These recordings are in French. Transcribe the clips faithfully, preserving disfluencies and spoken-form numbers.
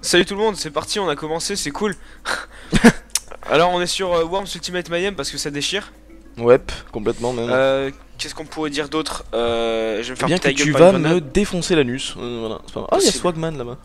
Salut tout le monde, c'est parti, on a commencé, c'est cool. Alors on est sur euh, Worms Ultimate Mayhem parce que ça déchire. Ouais, complètement même. Euh, Qu'est-ce qu'on pourrait dire d'autre? euh, Je vais me faire Bien ta que gueule tu par vas une me grenade. défoncer l'anus. Euh, voilà, c'est pas mal. Ah, il y a Swagman là-bas.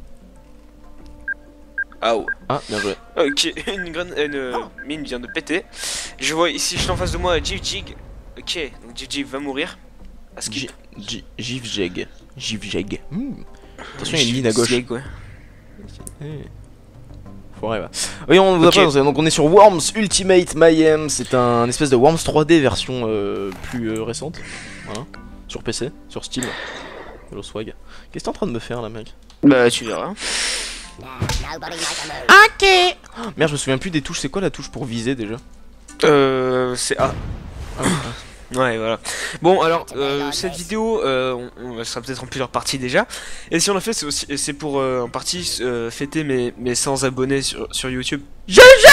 Ah ouais. Ah, bien joué. Ok, une, grenade, une euh, mine vient de péter. Je vois ici, je suis en face de moi, Jig Jig. Ok, donc Jig Jig va mourir. À skip. Jivjeg. Jivjeg. Hmm. Attention, il y a une mine à gauche. Jig, ouais. Hey. Foiré, va. Oui, on vous Ok. a pas, donc on est sur Worms Ultimate Mayhem. C'est un espèce de Worms trois D version euh, plus euh, récente. Voilà. Sur P C, sur Steam. Hello Swag. Qu'est-ce que t'es en train de me faire là, mec? Bah tu verras. Ok. Oh, merde, je me souviens plus des touches. C'est quoi la touche pour viser déjà? Euh, c'est A. Ouais, voilà. Bon, alors, euh, cette vidéo, euh, on, on sera peut-être en plusieurs parties déjà. Et si on l'a fait, c'est aussi, c'est pour euh, en partie euh, fêter mes, mes cent abonnés sur, sur YouTube. G G.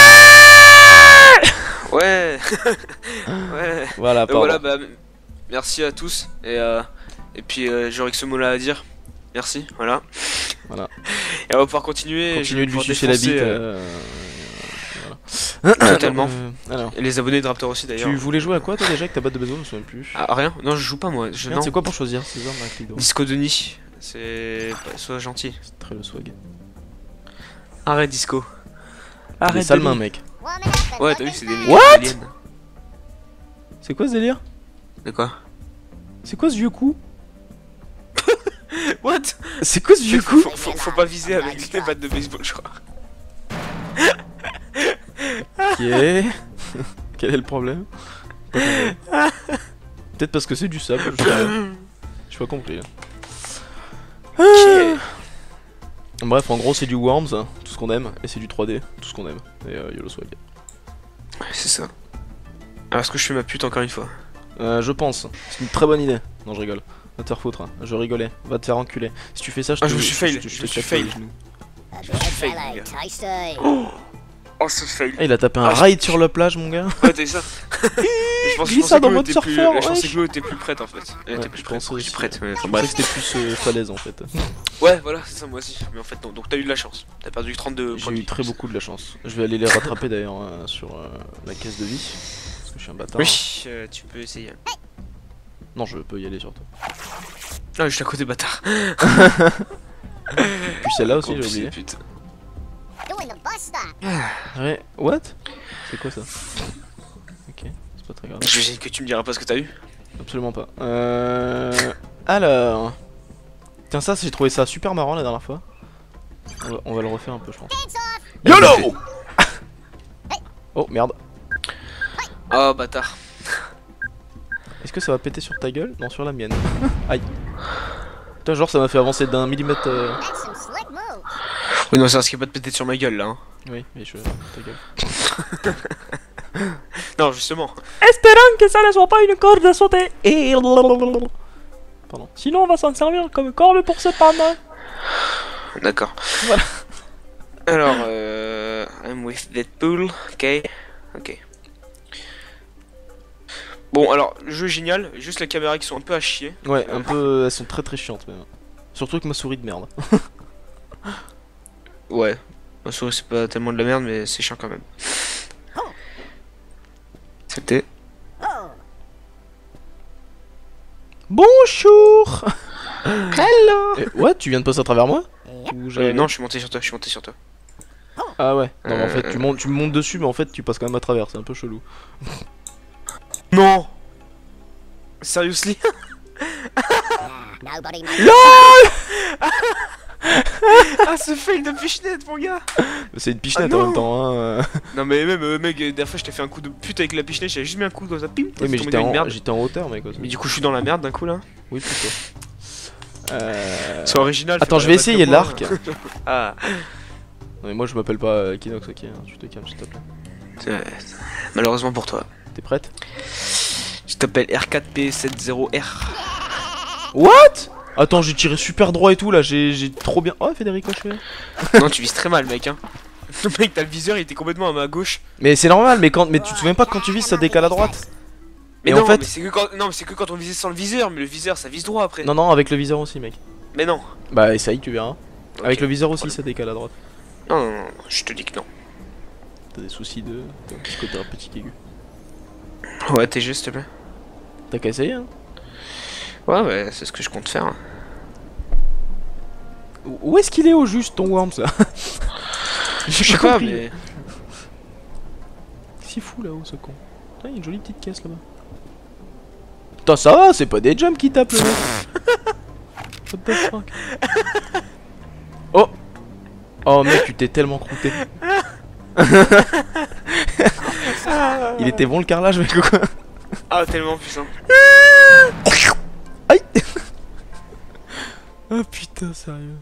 Ouais. Ouais. Voilà, Euh, pardon. voilà, bah, merci à tous. Et, euh, et puis, euh, j'aurais que ce mot-là à dire. Merci, voilà. Voilà. Et on va pouvoir continuer. et je Continuez vais de lui pouvoir sucer la défoncer, bite. euh, euh, voilà. Totalement. Euh, alors, Et les abonnés de Raptor aussi d'ailleurs. tu voulais jouer à quoi toi déjà avec ta batte de baseball? Je me souviens plus. Ah, rien? Non, je joue pas moi. Je, Merde, non. c'est quoi pour choisir ces armes avec les dos? Disco Denis. C'est. Sois gentil. C'est très le swag. Arrête Disco. Des Arrête sales Denis. mains, mec. Ouais, t'as vu, c'est des What? aliens. C'est quoi ce délire? De quoi? C'est quoi ce vieux coup? What? C'est quoi ce vieux coup? faut, faut, faut pas viser avec les battes de baseball, je crois. Ok. Quel est le problème? Pas compris. Peut-être parce que c'est du sable, je sais pas. J'ai pas compris. Ok. Bref, en gros, c'est du Worms, hein, tout ce qu'on aime, et c'est du trois D, tout ce qu'on aime. Et euh, YOLO swag. C'est ça. Alors, est-ce que je fais ma pute encore une fois? Euh, je pense. C'est une très bonne idée. Non, je rigole. Va te faire foutre. hein. Je rigolais. Va te faire enculer. Si tu fais ça, je te Ah, je me suis fail, te- je te me suis claque fail. les genoux. Je suis fail, mon gars. Oh, oh ce fail. Ah, il a tapé un Ah, je- ride sur la plage, mon gars. Ouais, t'as vu ça? Je pense- je glisse pensais ça que dans l'eau mode était plus- surfeur, Je pensais wesh. que l'eau était plus prête en fait. Elle Ouais, était plus je prête. pensais Oui, aussi. prête, ouais. Je Enfin, pensais bref. que c'était plus euh, falaise en fait. Ouais, voilà, c'est ça moi aussi. Mais en fait, non. Donc, t'as eu de la chance. T'as perdu trente-deux points J'ai de eu vie. très beaucoup de la chance. Je vais aller les rattraper d'ailleurs euh, sur euh, la caisse de vie. Parce que je suis un bâtard. Oui, euh, tu peux essayer. Non, je peux y aller surtout. Ah, je suis à côté bâtard. Puis celle-là aussi, Oh, j'ai oublié. putain. Ouais, what? C'est quoi ça? Ok, c'est pas très grave. J'imagine que tu me diras pas ce que t'as eu. Absolument pas. Euh... Alors... Tiens, ça, j'ai trouvé ça super marrant la dernière fois. On va, on va le refaire un peu, je pense. YOLO! Oh, merde. Oh, bâtard. Est-ce que ça va péter sur ta gueule? Non, sur la mienne. Aïe. Putain, genre, ça m'a fait avancer d'un millimètre... Euh... Oui, non, ça risque pas de péter sur ma gueule là. Hein. Oui, mais je... Ta gueule. Non, justement. Espérons que ça ne soit pas une corde à sauter. Et... Pardon. Sinon, on va s'en servir comme corde pour se pendre. D'accord. Voilà. Alors, euh. I'm with Deadpool. Ok. Ok. Bon, alors, le jeu est génial. Juste les caméras qui sont un peu à chier. Ouais, un peu... Elles sont très très chiantes, même. Surtout avec ma souris de merde. Ouais. Ma souris, c'est pas tellement de la merde, mais c'est chiant quand même. C'était. Bonjour. Hello. Eh, what? Tu viens de passer à travers moi? Ou j'ai- Euh, non, je suis monté sur toi, je suis monté sur toi. Ah ouais. Non, mais en fait, Euh. tu montes, tu me montes dessus, mais en fait, tu passes quand même à travers. C'est un peu chelou. Non! Seriously? Ah, ce fail de pichenette, mon gars! C'est une pichenette Ah en non. même temps, hein. euh. Non, mais même, euh, mec, euh, dernière fois, je t'ai fait un coup de pute avec la pichenette, j'avais juste mis un coup comme ça, pim! Oui, t'es mais tombé j'étais dans une en, merde. j'étais en hauteur, mec. aussi. Mais du coup, je suis dans la merde d'un coup là. Oui, plutôt. Euh... C'est original. Attends, fais je pas vais la essayer batte que moi. l'arc. Ah, Non, mais moi, je m'appelle pas euh, Kinox, ok. hein. Tu te calmes, s'il te plaît. c'est- malheureusement pour toi. T'es prête? Je t'appelle R quatre P soixante-dix R. What? Attends, j'ai tiré super droit et tout là. J'ai j'ai trop bien. Oh, il fait des ricochets. Non, tu vises très mal, mec. Hein. Mec, t'as le viseur, il était complètement à ma gauche. Mais c'est normal, mais quand, mais tu te souviens pas que quand tu vises, ça décale à droite? Mais Et non, en fait- mais c'est que quand, non, mais c'est que quand on visait sans le viseur, mais le viseur, ça vise droit après. Non, non, avec le viseur aussi, mec. Mais non. Bah, essaye, tu verras. Avec Ok. le viseur aussi, ça décale à droite. Non, non, non, je te dis que non. T'as des soucis de. Parce que t'as un petit aigu. Ouais, T G, s'il te plaît. T'as qu'à essayer, hein. Ouais, ouais, c'est ce que je compte faire. Où où est-ce qu'il est au juste ton Worms là? Je sais pas, compris. mais. Qu'est-ce qu'il fout là-haut ce con? Putain, il y a une jolie petite caisse là-bas. Putain, ça va, c'est pas des jumps qui tapent le mec. What the fuck? Oh! Oh mec, tu t'es tellement croûté. Il était bon le carrelage mec ou quoi? Ah, tellement puissant. Aïe. Oh putain, sérieux.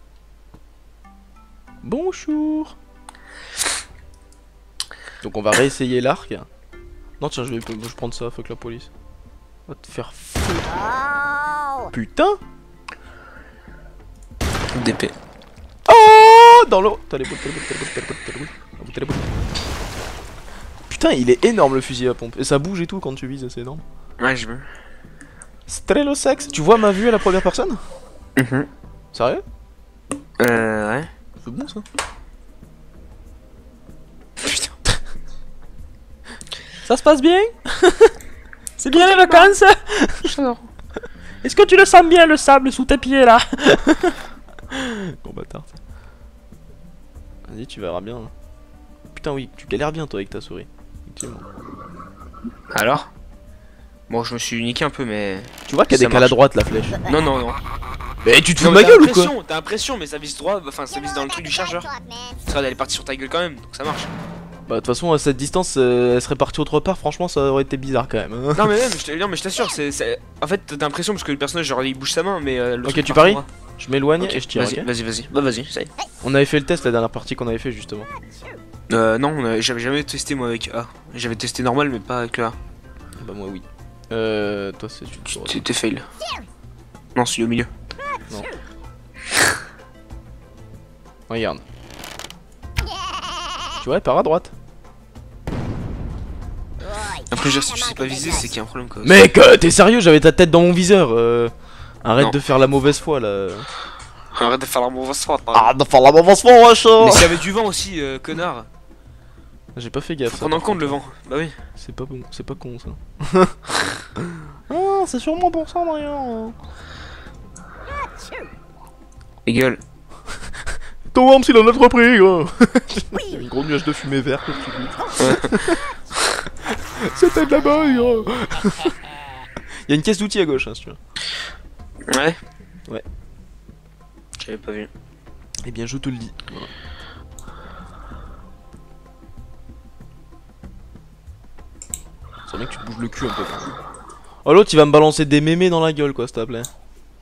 Bonjour. Donc on va réessayer l'arc. Non tiens, je vais je vais prendre ça, fuck la police. On va te faire foutre. Putain. D P. Oh, dans l'eau. T'as les boules, t'as les boules, t'as les boules, t'as les boules, t'as les boules, t'as les boules, t'as les boules. Putain, il est énorme le fusil à pompe. Et ça bouge et tout quand tu vises, c'est énorme. Ouais, je veux. Strellosex. Tu vois ma vue à la première personne? Mhm. Sérieux? Euh, ouais. C'est bon ça. Putain. Ça se passe bien? C'est bien les vacances? J'adore. Est-ce que tu le sens bien le sable sous tes pieds là? Bon bâtard. Vas-y, tu verras bien. Putain, oui, tu galères bien toi avec ta souris. Effectivement. Alors? Bon, je me suis niqué un peu, mais. Tu vois qu'elle Ça décale à marche. droite la flèche. Non, non, non. Mais tu te fous Non, de ma mais t'as gueule ou quoi? l'impression, T'as l'impression, mais ça vise droit, enfin ça vise dans le truc du chargeur. Regarde, elle est partie sur ta gueule quand même, donc ça marche. Bah de toute façon à cette distance euh, elle serait partie autre part, franchement ça aurait été bizarre quand même. hein. Non, mais même, je te- non, mais je t'assure, c'est. c'est- En fait, t'as l'impression parce que le personnage, genre, il bouge sa main, mais. euh, le Ok, truc tu part paries droit. Je m'éloigne Ok, et je tire. Vas-y, ok vas-y, vas-y. Bah, vas-y, ça y est. On avait fait le test la dernière partie qu'on avait fait justement. Euh, non, on a- j'avais jamais testé moi avec A. J'avais testé normal, mais pas avec le A. Bah moi oui. Euh... Toi c'est une chose. T'es fail. Non, celui au milieu. Regarde. Tu vois elle part à droite. Après, je, si tu sais pas viser, c'est qu'il y a un problème quoi. Mec euh, t'es sérieux, j'avais ta tête dans mon viseur euh... Arrête Non. de faire la mauvaise foi là. Arrête de faire la mauvaise faute, par Arrête de faire la mauvaise foi wesh. Mais s'il y avait du vent aussi, euh, connard. J'ai pas fait gaffe. ça, Prends en par compte contre. le vent. Bah oui. C'est pas bon, c'est pas con ça. Ah, c'est sûrement pour ça d'ailleurs. Et gueule. Ton Worms il en a trop pris gros. Il y a une grosse nuage de fumée verte que tu dis. C'était de la bonne gros. Il y a une caisse d'outils à gauche hein, si tu veux. Ouais. Ouais. J'avais pas vu. Eh bien je te le dis. Voilà. C'est vrai que tu te bouges le cul un peu. Oh l'autre il va me balancer des mémés dans la gueule quoi s'il te plaît.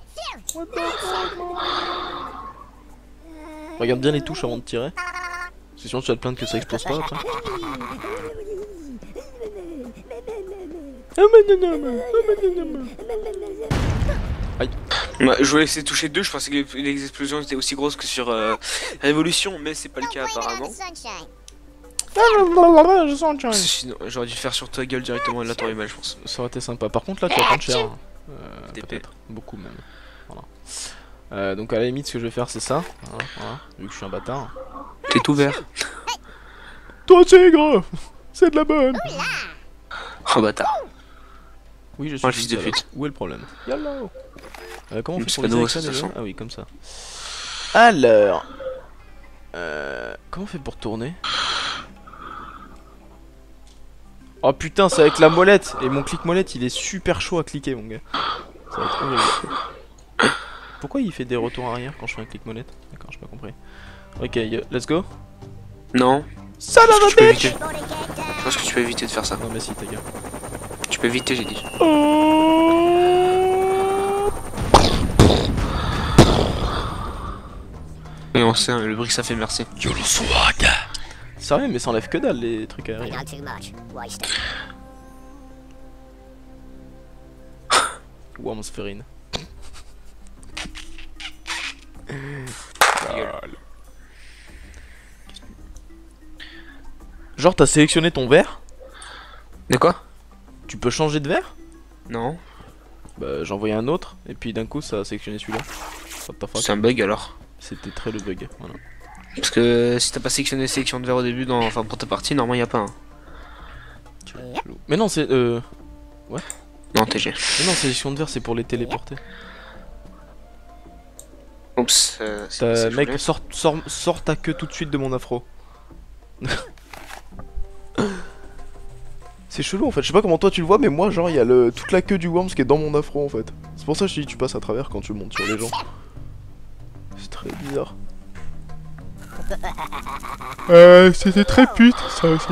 Regarde bien les touches avant de tirer. C'est sûr que tu vas te plaindre que ça explose pas après. Aïe. Ouais, je voulais laisser toucher deux, je pensais que les, les explosions étaient aussi grosses que sur euh, Révolution, mais c'est pas le cas apparemment. Je sens le Sinon, j'aurais dû le faire sur ta gueule directement et là t'aurais eu mal, je pense. Ça aurait été sympa. Par contre là tu vas prendre cher. Euh, D P. peut-être. Beaucoup même. Voilà. Euh, donc à la limite ce que je vais faire c'est ça. Voilà, voilà. Vu que je suis un bâtard. T'es tout vert. Toi tigre, c'est de la bonne. Oh bâtard. Oui je suis Oh, le fils de alors. pute. Où est le problème? Yellow. Euh, comment on fait C'est pour pas les nouveau, extraits ça, de déjà? toute Ah oui comme ça. Alors. Euh, comment on fait pour tourner? Oh putain c'est avec la molette. Et mon clic molette il est super chaud à cliquer mon gars. Ça va être horrible. Pourquoi il fait des retours arrière quand je fais un clic molette? D'accord j'ai pas compris. Ok yo, let's go. Non. Ça Je pense que tu peux bitch. éviter. Je pense que tu peux éviter de faire ça. Non mais si ta gueule. Tu peux éviter, j'ai dit. Et on sait, hein, le bruit que ça fait, merci. Sérieux mais ça enlève que dalle les trucs aériens. Wormsferine. Genre t'as sélectionné ton verre? De quoi? Tu peux changer de verre? Non. Bah j'ai envoyé un autre et puis d'un coup ça a sélectionné celui-là. What the fuck? C'est un bug alors. C'était très le bug, voilà. Parce que si t'as pas sélectionné sélection de verre au début, dans... enfin pour ta partie, normalement y a pas un. Mais non, c'est euh... ouais. Non, T G. Mais non, sélection de verre, c'est pour les téléporter. Oups. Euh, mec, sors, sors, sors ta queue tout de suite de mon afro. C'est chelou en fait, je sais pas comment toi tu le vois, mais moi genre il y a le, toute la queue du Worms qui est dans mon afro en fait. C'est pour ça que je te dis tu passes à travers quand tu montes sur les gens. C'est très bizarre. Euh, c'était très pute ça aussi.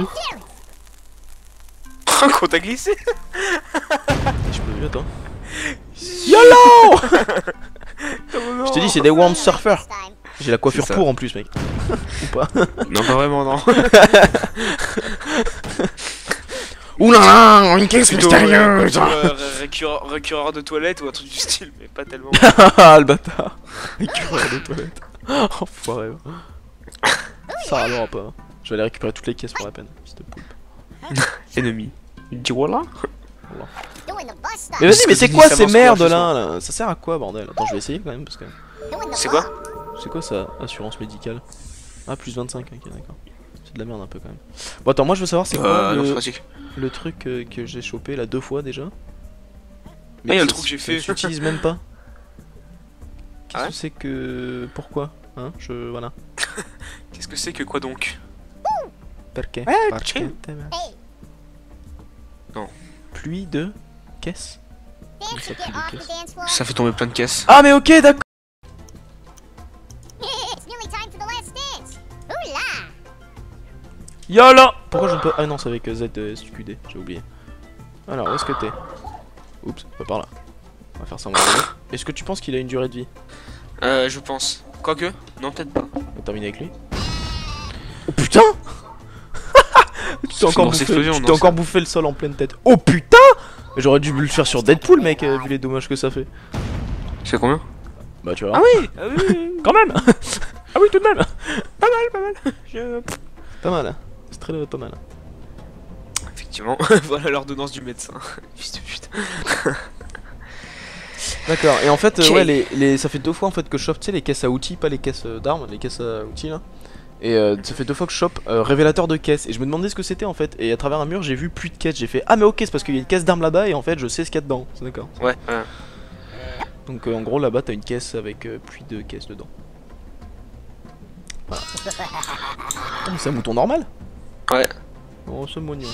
Qu'on t'a glissé. Je peux mieux attends. YOLO. Je te dis c'est des Worms surfers. J'ai la coiffure pour en plus mec. Ou pas? Non pas vraiment non. Oulala, une caisse mystérieuse. Récureur de toilette ou un truc du style, mais pas tellement. Ah le bâtard. Récureur de toilette. Enfoiré. Ça alors pas. Je vais aller récupérer toutes les caisses pour la peine. Cette poulpe. Ennemi. Il dit voilà. Mais vas-y, mais c'est quoi ces merdes là, là? Ça sert à quoi bordel? Attends, je vais essayer quand même parce que. C'est quoi? C'est quoi ça? Assurance médicale. Ah, plus vingt-cinq, ok, d'accord. C'est de la merde un peu quand même. Bon, attends, moi je veux savoir c'est quoi euh, le... non, le truc euh, que j'ai chopé là deux fois déjà. Mais ah, y'a le truc que j'ai fait. Tu l'utilises même pas. Qu'est-ce ah ouais que c'est que. Pourquoi? Hein? Je. Voilà. Qu'est-ce que c'est que quoi donc? Perqué? Ouais, Perqué? Non. Pluie de caisse. Ça, pluie de caisse. Ça fait tomber plein de caisses. Ah mais ok d'accord. YOLO. Pourquoi je ne peux... Ah non c'est avec Z S Q D, j'ai oublié. Alors où est-ce que t'es? Oups, pas par là. On va faire ça en mode. Est-ce que tu penses qu'il a une durée de vie? Euh je pense. Quoique, non peut-être pas. On va terminer avec lui. Oh putain. Tu t'es encore, bouffé, tu t'es encore bouffé le sol en pleine tête. Oh putain. J'aurais dû le faire sur Deadpool mec, euh, vu les dommages que ça fait. C'est combien? Bah tu vois. Ah oui, ah oui quand même. Ah oui tout de même. Pas mal, pas mal. Je... Pas mal, hein. C'est très pas mal. Effectivement, voilà l'ordonnance du médecin. Fils de pute. D'accord, et en fait, okay. euh, ouais, les, les, ça fait deux fois en fait que je chope, tu sais, les caisses à outils, pas les caisses euh, d'armes, les caisses à outils là. Et euh, ça fait deux fois que je chope euh, révélateur de caisse. Et je me demandais ce que c'était en fait. Et à travers un mur, j'ai vu plus de caisses. J'ai fait ah, mais ok, c'est parce qu'il y a une caisse d'armes là-bas. Et en fait, je sais ce qu'il y a dedans. C'est d'accord. Ouais, ouais. Donc euh, en gros, là-bas, t'as une caisse avec euh, pluie de caisses dedans. Voilà. Oh, mais c'est un mouton normal? Ouais. Oh, c'est mignon.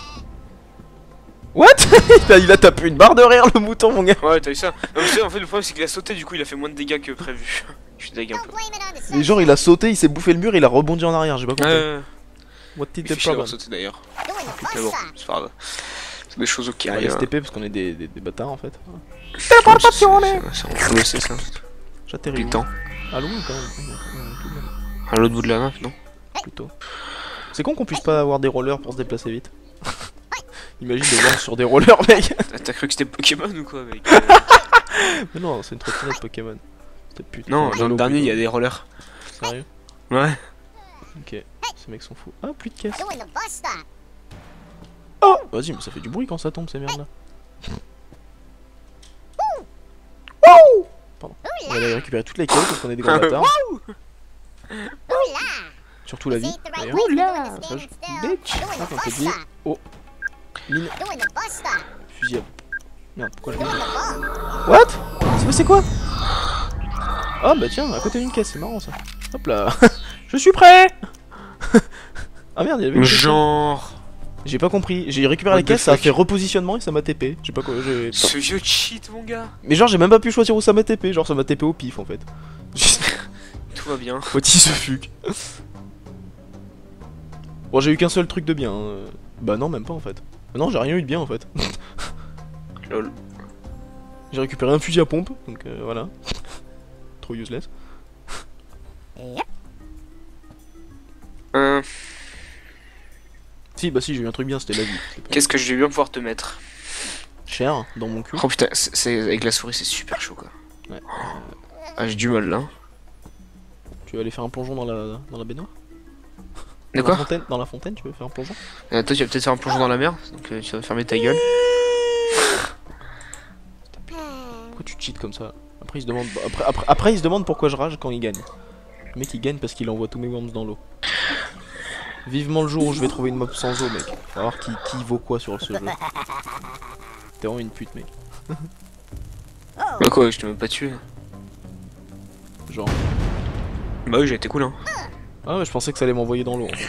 What? Il a tapé une barre de rire le mouton mon gars. Ouais t'as eu ça. Non, mais en fait le problème c'est qu'il a sauté du coup il a fait moins de dégâts que prévu. Je suis deg un peu. Mais genre il a sauté, il s'est bouffé le mur, il a rebondi en arrière, j'ai pas compris. Euh... What did the problem? sauté d'ailleurs. Mais bon, c'est pas grave. C'est des choses qui on arrivent. On va S T P parce qu'on est des, des, des bâtards en fait. Téléportation. C'est ça. J'atterris. Du temps. À l'eau quand même. À l'autre bout de la map non? Plutôt. C'est con qu'on puisse pas avoir des rollers pour se déplacer vite. Imagine de voir sur des rollers mec. T'as cru que c'était Pokémon ou quoi mec? Mais non c'est une trottinette Pokémon. Putain, non dans le dernier il y a des rollers. Sérieux? Ouais. Ok, ces mecs sont fous. Ah plus de caisse. Oh vas-y mais ça fait du bruit quand ça tombe ces merdes là. Pardon. On va aller récupérer toutes les caisses parce qu'on est des gros bâtards. Surtout la vie d'ailleurs. Bitch. Ah, on te dit. Oh. Mine. Fusil à... Merde, pourquoi je l'ai... What? C'est passé quoi? Oh bah tiens, à côté d'une caisse, c'est marrant ça. Hop là. Je suis prêt. Ah merde, il y avait une genre... J'ai pas compris, j'ai récupéré la caisse, ça a fait repositionnement et ça m'a T P. J'ai pas quoi, j'ai... Ce vieux cheat mon gars. Mais genre j'ai même pas pu choisir où ça m'a T P, genre ça m'a T P au pif en fait. Tout va bien. What is the fuck? Bon j'ai eu qu'un seul truc de bien. Hein. Bah non même pas en fait. Non j'ai rien eu de bien en fait. Lol. J'ai récupéré un fusil à pompe, donc euh, voilà. Trop useless. Euh... Si bah si j'ai eu un truc bien, c'était la vie. Qu'est-ce que je vais bien pouvoir te mettre? Cher, dans mon cul. Oh putain, c'est avec la souris c'est super chaud quoi. Ouais. Ah j'ai du mal là. Tu veux aller faire un plongeon dans la, dans la baignoire? De dans quoi la fontaine, Dans la fontaine, tu veux faire un plongeon? euh, Toi tu vas peut-être faire un plongeon dans la mer, donc euh, tu vas fermer ta gueule. Pourquoi tu cheats comme ça. Après il se demande, après, après, après il se demande pourquoi je rage quand il gagne. Le mec il gagne parce qu'il envoie tous mes worms dans l'eau. Vivement le jour où je vais trouver une mob sans eau, mec. On va voir qui, qui vaut quoi sur ce jeu. T'es vraiment une pute, mec. Bah quoi, je t'ai même pas tué. Genre. Bah oui, j'ai été cool, hein. Ah ouais, je pensais que ça allait m'envoyer dans l'eau. En fait.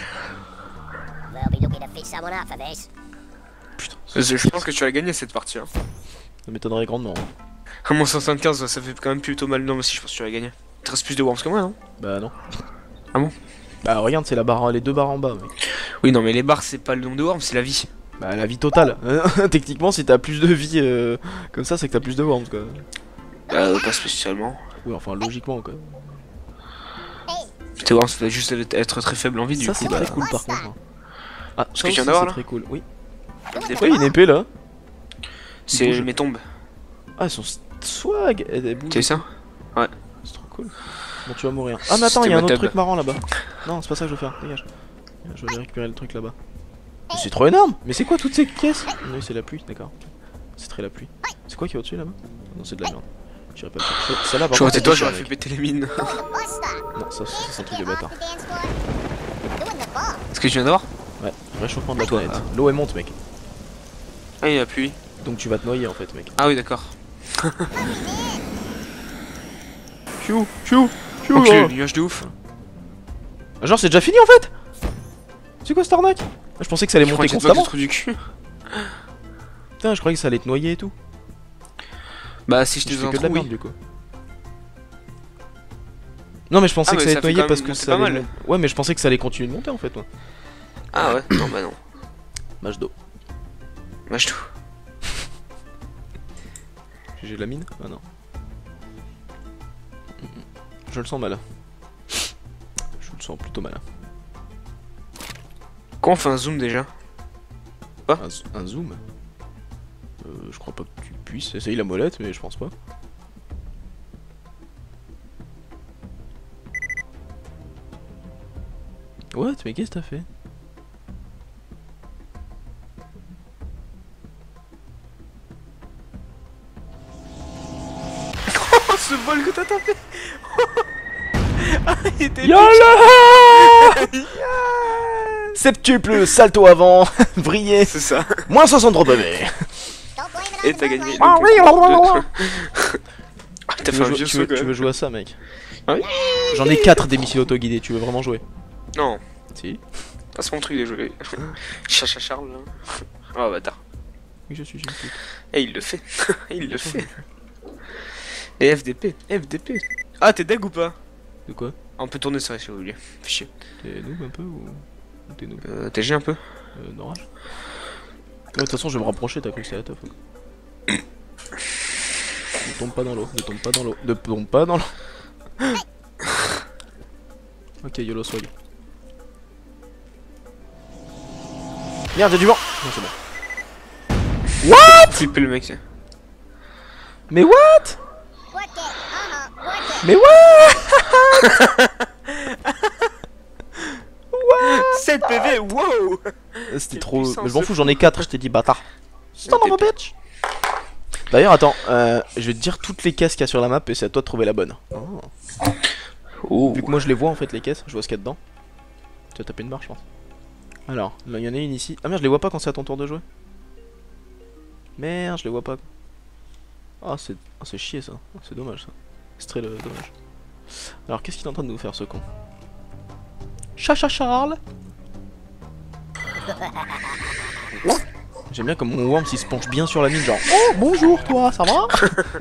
Putain. Je pense que tu as gagné cette partie, hein. Ça m'étonnerait grandement. Hein. À mon cent soixante-quinze, ça fait quand même plutôt mal. Non, mais si, je pense que tu as gagné. Il te reste plus de worms que moi, non? Bah non. Ah bon? Bah regarde, c'est la barre, les deux barres en bas, mec. Oui, non, mais les barres, c'est pas le nombre de worms, c'est la vie. Bah la vie totale. Techniquement, si t'as plus de vie euh, comme ça, c'est que t'as plus de worms, quoi. Bah, pas spécialement. Oui, enfin, logiquement, quoi. Tes worms, ça doit juste être très faible en vie, du ça, coup. c'est Bah... très cool, par contre. Hein. Ah, Ce ça que tu viens aussi, d'avoir, c'est là très cool, oui. Des Oui, une épée, là. C'est bouge. mes tombes. Ah, elles sont swag. Elles, elles bougent. Tu sais ça? Ouais. C'est trop cool. Bon, tu vas mourir. Ah, mais attends, il y a un autre truc marrant là-bas. Non, c'est pas ça que je veux faire. Dégage. Je vais aller récupérer le truc là-bas. C'est trop énorme. Mais c'est quoi toutes ces caisses? Oui, c'est la pluie, d'accord. C'est très la pluie. C'est quoi qui est au-dessus là-bas? Non, c'est de la merde. J'irai pas le chercher. Celle-là, par Je vois, contre, t'es toi, c'est j'aurais cher, fait mec. péter les mines. Non, ça, c'est un truc de bâtard. Ce que tu viens d'avoir? Ouais, réchauffement de la planète. L'eau elle monte, mec. Ah, il y a pluie. Donc tu vas te noyer en fait, mec. Ah oui, d'accord. Chou, chou, chou. Ok, Oh. le nuage de ouf. Genre, c'est déjà fini en fait? C'est quoi cette arnaque? Je pensais que ça allait Je monter crois que c'est toi constamment. qui te trou du cul. Putain, je croyais que ça allait te noyer et tout. Bah, si je Je t'ai fais dans que un de la trou, merde oui. du coup. Non mais je pensais Ah, que mais ça allait ça te fait noyer quand parce même- que c'est ça pas allait mal. mon- Ouais mais je pensais que ça allait continuer de monter en fait moi. Ah ouais? Non, bah non. Mâche d'eau. Mâche tout. J'ai de la mine? Ah non. Je le sens mal. Je le sens plutôt mal. Comment on fait un zoom déjà? Un, zo- un zoom? Euh, je crois pas que tu puisses essayer la molette mais je pense pas. What? Mais qu'est-ce que t'as fait? Oh, ce vol que t'as tapé. Ah, il était YOLO! Septuple salto avant, vrillé, C'est ça. moins soixante-trois P V. Et t'as gagné. Ah oui, le blablabla. Ah, t'as Tu fait veux, un jouer, vieux tu, saut veux, quand tu même. veux jouer à ça, mec? Ah oui? J'en ai quatre des missiles auto-guidés, tu veux vraiment jouer? Non, Si. passe mon truc de jouer. Chacha Charles là. Oh bâtard. Oui, je suis une pute. Eh, il le fait. Il le fait. Et F D P. F D P. Ah, t'es deg ou pas? De quoi? On peut tourner ça si vous voulez. Fais chier. T'es noob un peu ou ou t'es noob? Euh, T'es G un peu? Euh, d'orage? Ouais, de toute façon, je vais me rapprocher, t'as cru que c'était la teuf. Quoi. Ne tombe pas dans l'eau, ne tombe pas dans l'eau, ne tombe pas dans l'eau. Ok, YOLO swag. Merde, y'a du vent! Non, c'est bon. Flipper le mec. c'est- Mais what? Mais what? sept P V, wow! C'était Quelle trop. puissance Mais je m'en de fou, j'en ai quatre, je t'ai dit bâtard. Son of a bitch! D'ailleurs, attends, euh, je vais te dire toutes les caisses qu'il y a sur la map et c'est à toi de trouver la bonne. Oh. Oh. Vu que moi je les vois en fait, les caisses, je vois ce qu'il y a dedans. Tu vas taper une barre, je pense. Alors, là il y en a une ici. Ah merde, je les vois pas quand c'est à ton tour de jouer. Merde, je les vois pas. Ah, c'est ah, c'est chier ça. Ah, c'est dommage ça. C'est très euh, dommage. Alors, qu'est-ce qu'il est en train de nous faire ce con? Chacha Charles. J'aime bien comme mon worm s'il se penche bien sur la mine, genre oh bonjour toi, ça va?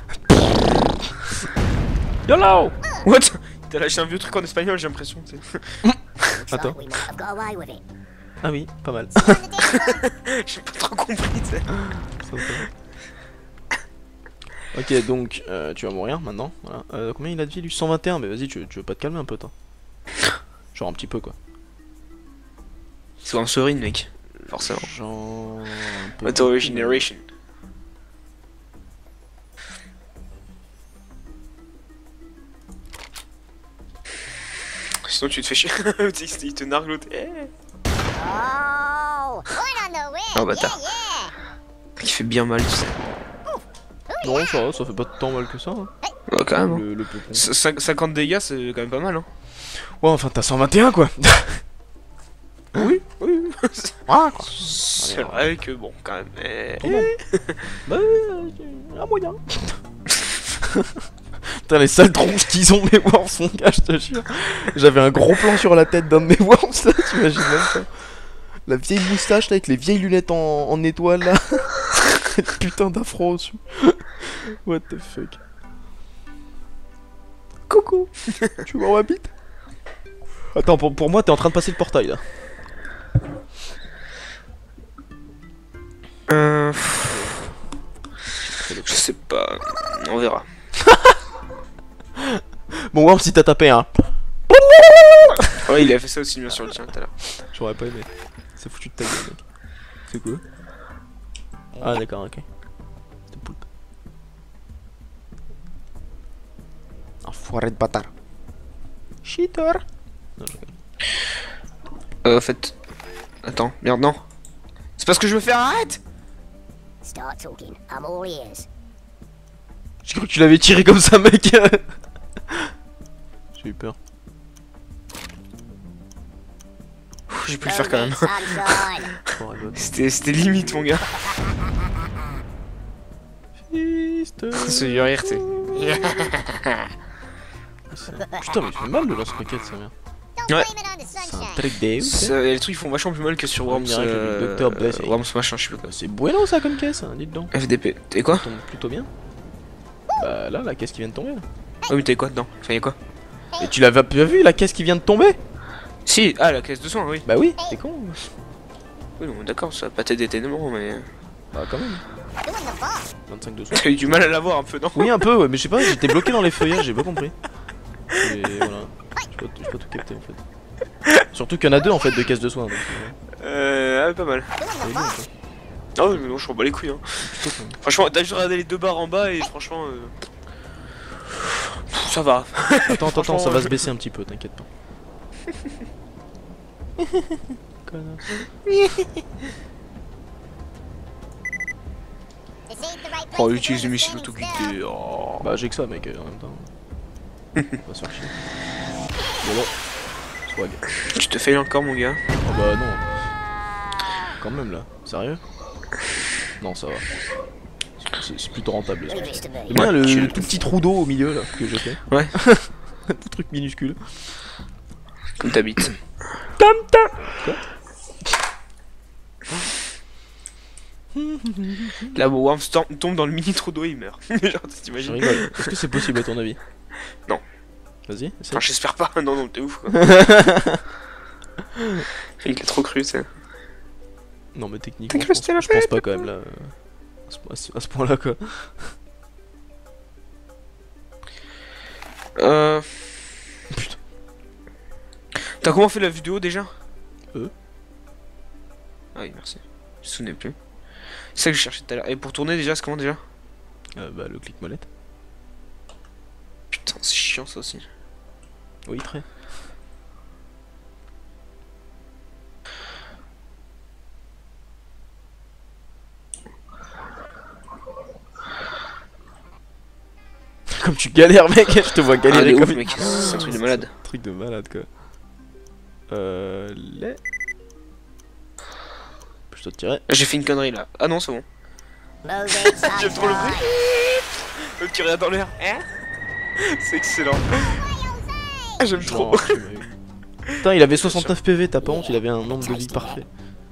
YOLO! What? T'as lâché un vieux truc en espagnol, j'ai l'impression. tu sais. Attends. Ah oui, pas mal. J'ai pas trop compris, tu sais. Ok, donc euh, tu vas mourir maintenant. Voilà. Euh, combien il a de vie lui? cent vingt et un. Mais vas-y, tu, tu veux pas te calmer un peu, toi? Genre un petit peu quoi. C'est un Sorin, mec. Forcément. Genre. un peu Auto beaucoup, Regeneration. Sinon tu te fais chier. Il te nargue l'autre. Eh. Oh, Oh bâtard. Il fait bien mal, tu sais. Non, ça va, ça fait pas tant mal que ça. Hein. Ouais, quand même. Hein. Le, le peupon. cinquante dégâts, c'est quand même pas mal. Hein. Ouais, enfin, t'as cent vingt et un quoi. Oui, oui. Ah, quoi. C'est vrai que bon, quand même. Mais... Bah, euh, un moyen. Putain, les sales tronches qu'ils ont, mes worms, mon gars, je te jure. J'avais un gros plan sur la tête d'un de mes worms, ça, t'imagines même pas. La vieille moustache là, avec les vieilles lunettes en, en étoile là. Putain d'afro dessus. What the fuck. Coucou. Tu vois où on habite? Attends, pour, pour moi, t'es en train de passer le portail là. Euh... Je sais pas, on verra. Bon, Worm, si t'as tapé un. Ouais, il a fait ça aussi bien sur le tien tout à l'heure. J'aurais pas aimé. C'est foutu de ta gueule, mec. C'est quoi? Ah, d'accord, ok. C'est poulpe. Enfoiré de bâtard. Cheater. Non, je rigole. Euh, en fait. Attends, merde, non. C'est parce que je veux faire, arrête! Start talking. I'm all ears. J'ai cru que tu l'avais tiré comme ça, mec. J'ai eu peur. J'ai pu le faire quand même. Sunshine. C'était c'était limite, mon gars. Fist. Ce vieux rire, tu sais. Putain, mais il fait mal le lance-roquette, ça vient. Don't Ouais. blame it on the C'est un sunshine. trick des ouf. Ça- Les trucs font vachement plus mal que sur On Worms. dirait que le euh, docteur Blessing. Worms machin, je sais pas quoi. C'est bueno ça comme caisse, hein, dites donc. F D P. T'es quoi? Ça tombe plutôt bien. Bah là, la caisse qui vient de tomber. Là. Oh, mais t'es quoi dedans? Enfin, y'a quoi? Et tu l'avais pas vu la caisse qui vient de tomber? Si, ah, la caisse de soins, oui. Bah oui, t'es con. Oui, non, d'accord, ça va pas t'aider tellement, mais. Bah quand même. Doing the bar. vingt-cinq de soin. T'as eu du mal à l'avoir un peu, non? Oui, un peu, ouais, mais je sais pas, j'étais bloqué dans les feuillages, j'ai pas compris. Et voilà. J'ai pas, j'ai pas tout capté en fait. Surtout qu'il y en a deux en fait de caisses de soins. Donc, euh, Euh, ah, pas mal. Doing c'est the bon, bar. quoi. Ah, oui, mais non, je m'en bats les couilles, hein. Plutôt, quand même. Franchement, t'as juste regardé les deux barres en bas et franchement. Euh... Ça va. Attends, attends, attends, ça Franchement, va euh, se baisser un petit peu, t'inquiète pas. Connard. This ain't the right place Oh, to utilise do les this missiles thing auto-guidés. Oh. Bah j'ai que ça mec euh, en même temps. On va se faire chier. Voilà. Swag. Tu te fais encore, mon gars. Oh bah non. Quand même là. Sérieux? Non ça va. C'est c'est plutôt rentable. still. Leave this to me. J'aime bien le, tu- le tout petit trou d'eau au milieu là que j'ai fait. Ouais. Un tout truc minuscule. Comme t'habites. Tam tam. Là, bon, Worms tom- tombe dans le mini trou d'eau et il meurt. Genre, Je t'imagines? rigole. Est-ce que c'est possible à ton avis? Non. Vas-y, essaye. Enfin, j'espère pas. Non, non, t'es ouf, quoi. Il a trop cru, c'est. Non mais techniquement, T'as je pense, cru, je pense pas quand même là. euh, À ce, à ce- à ce point là quoi. Euh. Putain. T'as comment fait la vidéo déjà? Euh. Ah oui, merci. Je me souvenais plus. C'est ça que je cherchais tout à l'heure. Et pour tourner déjà, c'est comment déjà? Euh, bah le clic molette. Putain, c'est chiant ça aussi. Oui très. Comme tu galères mec, je te vois Ah, galérer de ouf, comme mec, c'est un truc de malade. truc de malade quoi. Euh... Les... Je dois te tirer. J'ai fait une connerie là. Ah non, c'est bon. Moving J'aime trop le bruit. sunshine. Le tirer dans l'air. Hein? C'est excellent. Ah, j'aime trop. Non, tu m'as eu. Putain il avait soixante-neuf P V, t'as pas honte, il avait un nombre de vies parfait.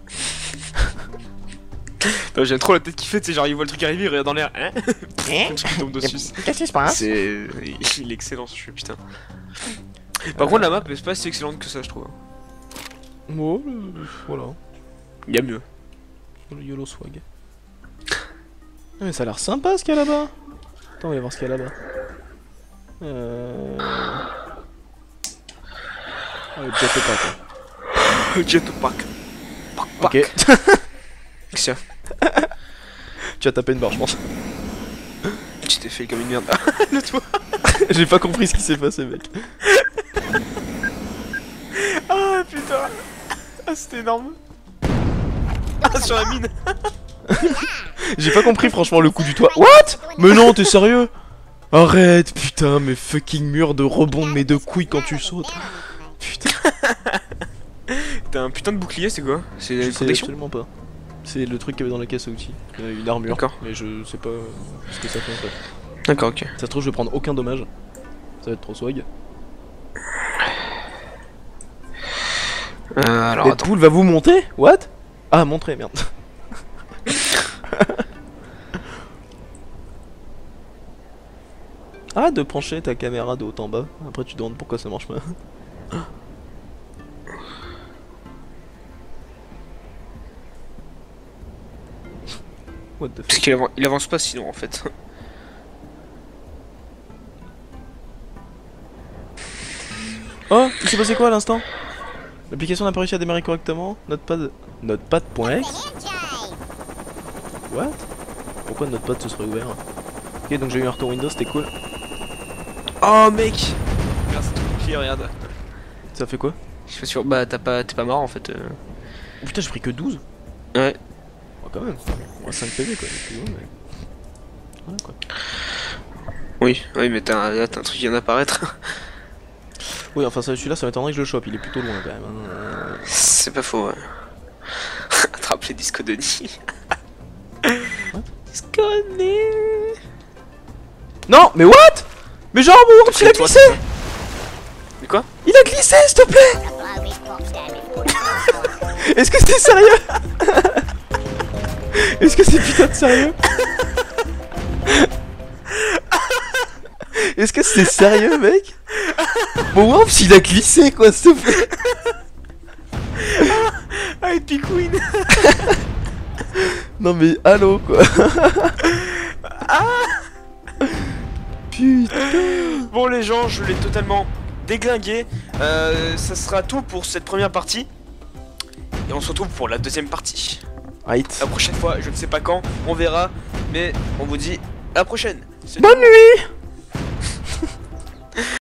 Non, j'aime trop la tête qu'il fait, tu sais, genre il voit le truc arriver, il regarde dans l'air. Hein? Il tombe dessus. Qu'est-ce qui se passe? C'est. Il est excellent ce jeu, putain. Par contre, la map est pas si excellente que ça, je trouve. Oh, le- voilà. Il y a mieux. Le YOLO swag. Ah, mais ça a l'air sympa ce qu'il y a là-bas. Attends, on va voir ce qu'il y a là-bas. Euh... Ah, le jetpack. Hein. Jetpack. Pack, pack. Ok. Qu'est-ce que Tu as tapé une barre, je pense. c'est? Tu t'es fait comme une merde. Le toit. J'ai pas compris ce qui s'est passé, mec. Ah putain. Ah, c'était énorme. Ah, sur la mine. J'ai pas compris franchement le coup du toit. What? Mais non, t'es sérieux? Arrête, putain, mais fucking mur de rebond de mes deux couilles quand tu sautes. Putain. T'as un putain de bouclier, c'est quoi? C'est Je une sais protection? absolument pas. C'est le truc qu'il y avait dans la caisse à outils. Euh, Une armure. D'accord. Mais je sais pas ce que ça fait en fait. D'accord, ok. Ça se trouve, je vais prendre aucun dommage. Ça va être trop swag. Euh, alors attends. Deadpool va vous monter? What? Ah, montrer, merde. Arrête de pencher ta caméra de haut en bas. Après, tu te demandes pourquoi ça marche pas. What the Parce fuck? qu'il avance, il avance pas sinon en fait. Oh, il s'est passé quoi à l'instant? L'application n'a pas réussi à démarrer correctement. Notepad. Notepad.exe. What? Pourquoi Notepad se serait ouvert? Ok, donc j'ai eu un retour Windows, c'était cool. Oh mec! Regarde, c'est tout bouclier, regarde. Ça fait quoi? Je suis pas sûr. Bah t'as pas, t'es pas mort en fait. euh. Oh putain, j'ai pris que douze. Ouais. Oh, quand même. Bon, cinq P V quoi. C'est bon, mais... Voilà quoi. Oui, oui, mais t'as un, là, t'as un truc qui vient d'apparaître. Oui, enfin, ça- celui-là, ça m'étonnerait que je le chope. Il est plutôt loin quand même. Hein. C'est pas faux, ouais. Attrape les disques de Denis. Disco Denis. Non, mais what? Mais genre, bon, il a Toi, glissé! toi. Mais quoi? Il a glissé, s'il te plaît! Est-ce que c'est sérieux? Est-ce que c'est putain de sérieux? Est-ce que c'est sérieux, mec? Bon, Wamps, il a glissé, quoi, s'il te plaît! Ah, Epic Win. Non, mais allô, quoi! Putain! Bon les gens, je l'ai totalement déglingué. Euh, ça sera tout pour cette première partie. Et on se retrouve pour la deuxième partie. Right. La prochaine fois, je ne sais pas quand, on verra. Mais on vous dit à la prochaine. C'est Bonne nuit!